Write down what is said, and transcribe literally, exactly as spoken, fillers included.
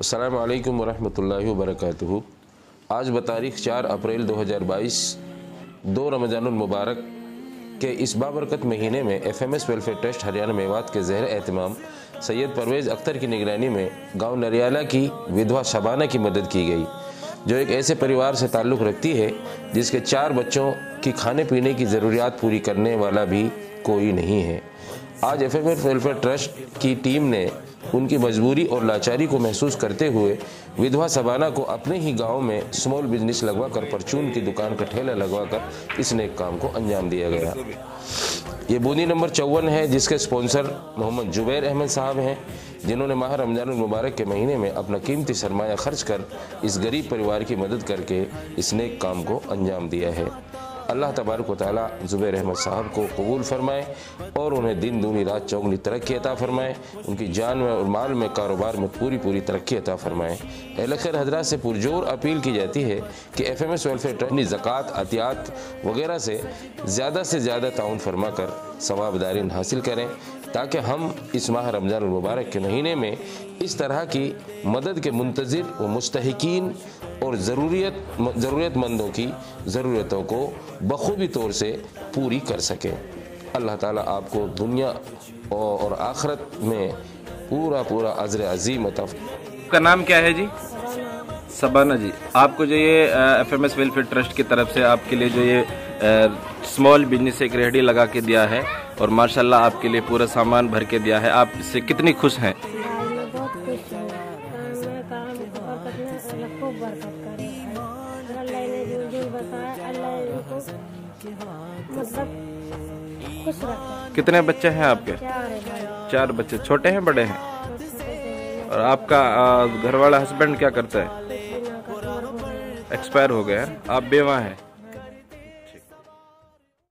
अस्सलामु अलैकुम वरहमतुल्लाहि वबरकातुहू। आज बतारीख़ चार अप्रैल दो हज़ार बाईस दो रमज़ानुल मुबारक के इस बाबरकत महीने में F M S welfare trust Haryana Mewat के ज़ेर एहतमाम सैयद परवेज़ अख्तर की निगरानी में गांव नरियाला की विधवा शबाना की मदद की गई, जो एक ऐसे परिवार से ताल्लुक़ रखती है जिसके चार बच्चों की खाने पीने की ज़रूरियात पूरी करने वाला भी कोई नहीं है। आज F M S welfare trust की टीम ने उनकी मजबूरी और लाचारी को महसूस करते हुए विधवा शबाना को अपने ही गांव में स्मॉल बिजनेस लगवाकर परचून की दुकान का ठेला लगवाकर इस नेक काम को अंजाम दिया गया। ये बूंदी नंबर चौवन है, जिसके स्पॉन्सर मोहम्मद जुबैर अहमद साहब हैं, जिन्होंने माह रमज़ानुल मुबारक के महीने में अपना कीमती सरमाया खर्च कर इस गरीब परिवार की मदद करके इस नेक काम को अंजाम दिया है। अल्लाह तबारक व तआला जुबैर अहमद साहब को कबूल फरमाए और उन्हें दिन दूनी रात चौगनी तरक्की अता फरमाए, उनकी जान में और माल में कारोबार में पूरी पूरी तरक्की अता फरमाए। अहले खैर हज़रात से पुरजोर अपील की जाती है कि F M S welfare trust अपनी ज़कात, अतियात वगैरह से ज़्यादा से ज़्यादा ताउन फरमा कर सवाबदारीन हासिल करें, ताकि हम इस माह रमज़ानुल मुबारक के महीने में इस तरह की मदद के मुंतज़िर व मुस्तहिकीन और ज़रूरियत ज़रूरतमंदों की ज़रूरतों को बखूबी तौर से पूरी कर सकें। अल्लाह ताला आपको दुनिया और आखिरत में पूरा पूरा अज़्र अज़ीम अता। आपका नाम क्या है जी? शबाना जी। आपको जो ये F M S welfare trust की तरफ से आपके लिए जो ये स्मॉल बिजनेस एक रेहड़ी लगा के दिया है और माशाल्लाह आपके लिए पूरा सामान भर के दिया है, आप इससे कितनी खुश हैं? मैं बहुत खुश हूँ। मैं काम बरकत में अल्लाह खूब बरकत करे। अल्लाह ने जो जो बताया अल्लाह इनको मतलब खुश रखे। कितने बच्चे हैं आपके? चार है भाई। चार बच्चे। छोटे हैं बड़े हैं? और आपका घर वाला हस्बैंड क्या करता है? एक्सपायर हो गया है। आप बेवा हैं?